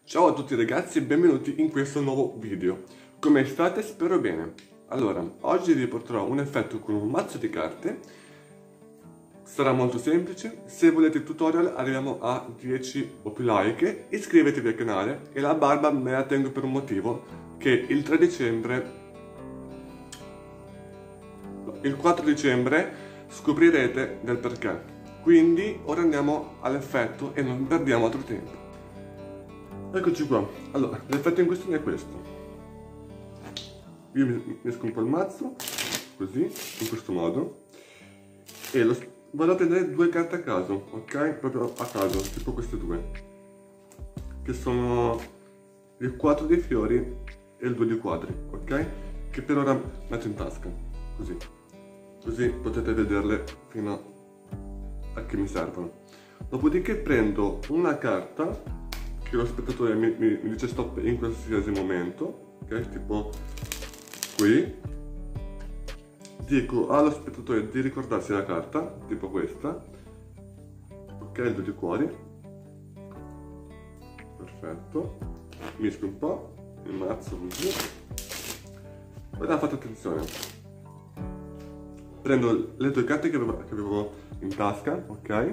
Ciao a tutti ragazzi e benvenuti in questo nuovo video. Come state? Spero bene. Allora, oggi vi porterò un effetto con un mazzo di carte. Sarà molto semplice. Se volete il tutorial arriviamo a 10 o più like. Iscrivetevi al canale e la barba me la tengo per un motivo, che il 4 dicembre scoprirete del perché. Quindi ora andiamo all'effetto e non perdiamo altro tempo. Eccoci qua. Allora, l'effetto in questione è questo. Io mi scompo il mazzo, così, in questo modo, e vado a prendere due carte a caso, ok? Proprio a caso, tipo queste due, che sono il 4 dei fiori e il 2 di quadri, ok? Che per ora metto in tasca, così. Così potete vederle fino a che mi servono. Dopodiché prendo una carta che lo spettatore mi dice stop in qualsiasi momento, ok? Tipo qui. Dico allo spettatore di ricordarsi la carta, tipo questa, ok? Il 2 di cuori. Perfetto. Misco un po', il mazzo così. Ora fate attenzione. Prendo le due carte che avevo in tasca, ok?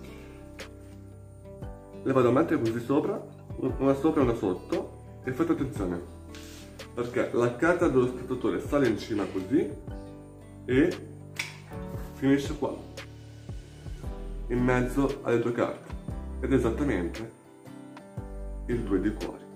Le vado a mettere così sopra, una sopra e una sotto, e fate attenzione, perché la carta dello spettatore sale in cima così e finisce qua, in mezzo alle due carte, ed esattamente il 2 di cuori.